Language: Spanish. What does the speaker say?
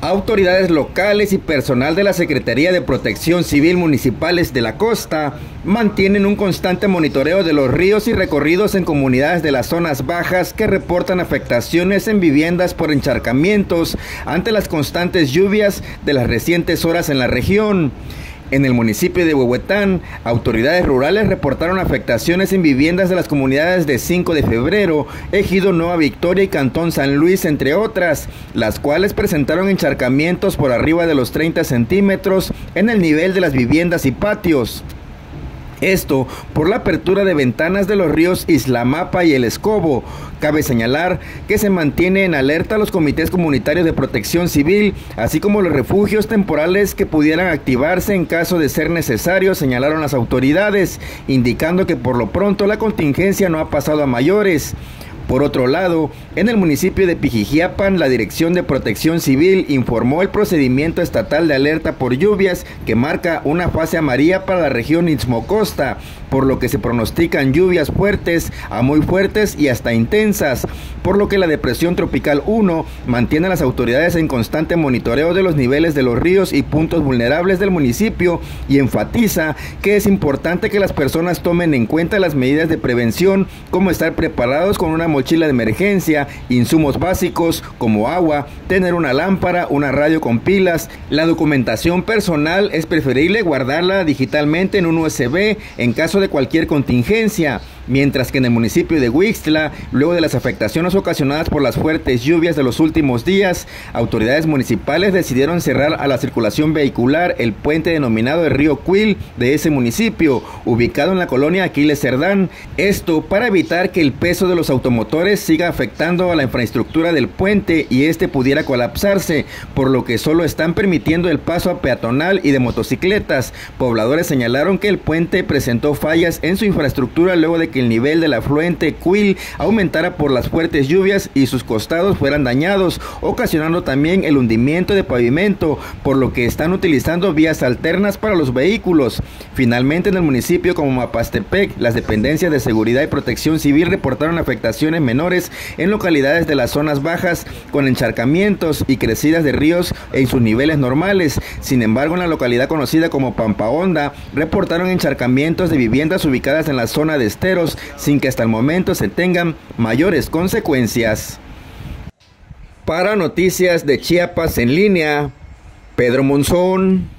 Autoridades locales y personal de la Secretaría de Protección Civil Municipales de la Costa mantienen un constante monitoreo de los ríos y recorridos en comunidades de las zonas bajas que reportan afectaciones en viviendas por encharcamientos ante las constantes lluvias de las recientes horas en la región. En el municipio de Huehuetán, autoridades rurales reportaron afectaciones en viviendas de las comunidades de 5 de febrero, Ejido Nueva Victoria y Cantón San Luis, entre otras, las cuales presentaron encharcamientos por arriba de los 30 centímetros en el nivel de las viviendas y patios. Esto por la apertura de ventanas de los ríos Islamapa y El Escobo. Cabe señalar que se mantiene en alerta los comités comunitarios de protección civil, así como los refugios temporales que pudieran activarse en caso de ser necesario, señalaron las autoridades, indicando que por lo pronto la contingencia no ha pasado a mayores. Por otro lado, en el municipio de Pijijiapan, la Dirección de Protección Civil informó el procedimiento estatal de alerta por lluvias que marca una fase amarilla para la región Istmo-Costa, por lo que se pronostican lluvias fuertes a muy fuertes y hasta intensas, por lo que la Depresión Tropical 1 mantiene a las autoridades en constante monitoreo de los niveles de los ríos y puntos vulnerables del municipio y enfatiza que es importante que las personas tomen en cuenta las medidas de prevención, como estar preparados con una mochila de emergencia, insumos básicos como agua, tener una lámpara, una radio con pilas. La documentación personal es preferible guardarla digitalmente en un USB en caso de cualquier contingencia, mientras que en el municipio de Huixtla, luego de las afectaciones ocasionadas por las fuertes lluvias de los últimos días, autoridades municipales decidieron cerrar a la circulación vehicular el puente denominado el Río Cuil de ese municipio, ubicado en la colonia Aquiles Cerdán, esto para evitar que el peso de los automotores siga afectando a la infraestructura del puente y este pudiera colapsarse, por lo que solo están permitiendo el paso a peatonal y de motocicletas. Pobladores señalaron que el puente presentó fallas en su infraestructura luego de que el nivel del afluente Cuil aumentara por las fuertes lluvias y sus costados fueran dañados, ocasionando también el hundimiento de pavimento, por lo que están utilizando vías alternas para los vehículos. Finalmente, en el municipio como Mapastepec, las dependencias de seguridad y protección civil reportaron afectaciones menores en localidades de las zonas bajas con encharcamientos y crecidas de ríos en sus niveles normales. Sin embargo, en la localidad conocida como Pampa Honda, reportaron encharcamientos de viviendas ubicadas en la zona de esteros, sin que hasta el momento se tengan mayores consecuencias. Para Noticias de Chiapas en Línea, Pedro Monzón.